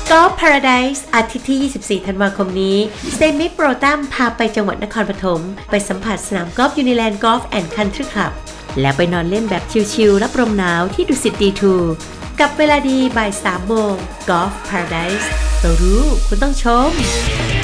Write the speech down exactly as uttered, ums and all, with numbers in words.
Golf Paradise อาทิตย์ที่ ยี่สิบสี่ ธันวาคมนี้เซมิโปรตัมพาไปจังหวัดนครปฐมไปสัมผัสสนามกอล์ฟยูนิแลนด์กอล์ฟแอนด์คันทรีคลับแล้วไปนอนเล่นแบบชิลๆรับลมหนาวที่ดุสิตดีทูกับเวลาดีบ่ายสามโมง Golf Paradise เรารู้คุณต้องชม